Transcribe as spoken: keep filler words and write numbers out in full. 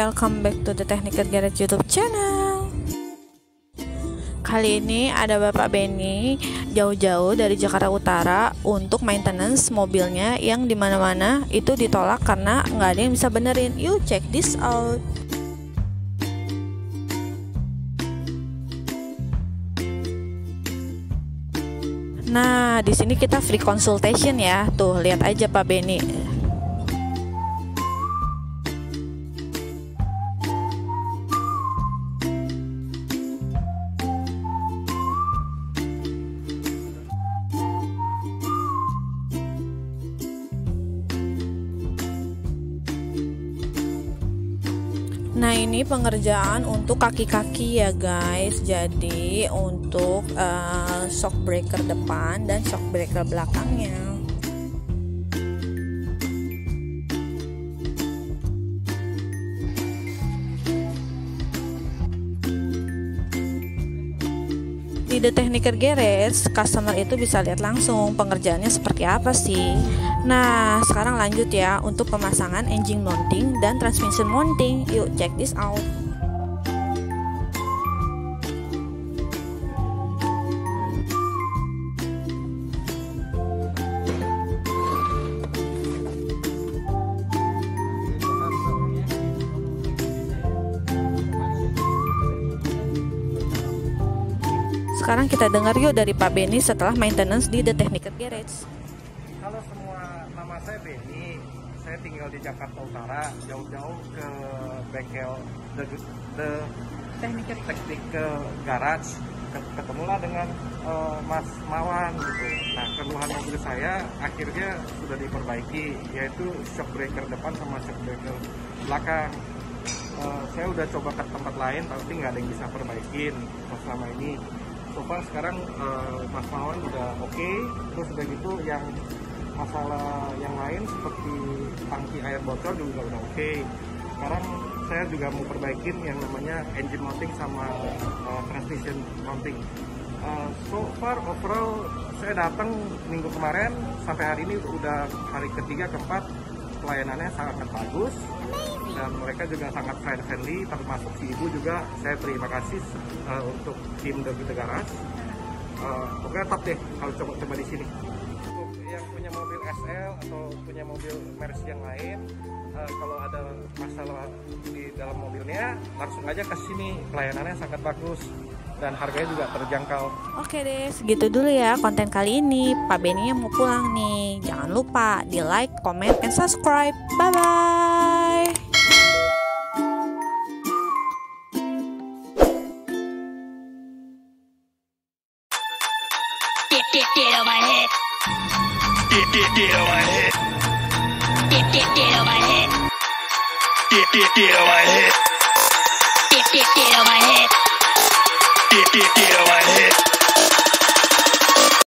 welcome back to the Technical Garage YouTube channel. Kali ini ada Bapak Benny jauh-jauh dari Jakarta Utara untuk maintenance mobilnya yang dimana-mana itu ditolak karena nggak ada yang bisa benerin. Yuk check this out. Nah, di sini kita free consultation ya. Tuh, lihat aja Pak Benny. Nah, ini pengerjaan untuk kaki-kaki ya guys. Jadi untuk uh, shock breaker depan dan shock breaker belakangnya. Di The Technical Garage, customer itu bisa lihat langsung pengerjaannya seperti apa sih. Nah, sekarang lanjut ya untuk pemasangan engine mounting dan transmission mounting. Yuk check this out. Sekarang kita dengar yuk dari Pak Benny setelah maintenance di The Technical Garage. Halo semua, nama saya Benny. Saya tinggal di Jakarta Utara, jauh-jauh ke bengkel The, the Technical, Technical Garage. Ketemulah dengan uh, Mas Mawan gitu. Nah, keluhan mobil saya akhirnya sudah diperbaiki, yaitu shock breaker depan sama shock breaker belakang. Uh, saya udah coba ke tempat lain, tapi nggak ada yang bisa perbaikin selama ini. So far sekarang uh, Mas Mawan udah oke, okay. Terus udah gitu yang masalah yang lain seperti tangki air bocor juga udah oke. Okay. Sekarang saya juga mau perbaikin yang namanya engine mounting sama uh, transmission mounting. Uh, so far overall saya datang minggu kemarin sampai hari ini udah hari ketiga keempat, pelayanannya sangat bagus dan mereka juga sangat friendly, termasuk si ibu juga. Saya terima kasih uh, untuk tim The Garage. Uh, pokoknya top deh kalau coba-coba di sini. Untuk yang punya mobil S L atau punya mobil Mercy yang lain, uh, kalau ada masalah di dalam mobilnya langsung aja ke sini, pelayanannya sangat bagus dan harganya juga terjangkau. Oke deh, segitu dulu ya konten kali ini. Pak Benny yang mau pulang nih. Jangan lupa di like, comment, and subscribe. Bye bye. Get, get on my head. Get, get, get on my head. Get, get, get on my head. Get, get, get on my head. Get, get, get on my head. Get, get, get on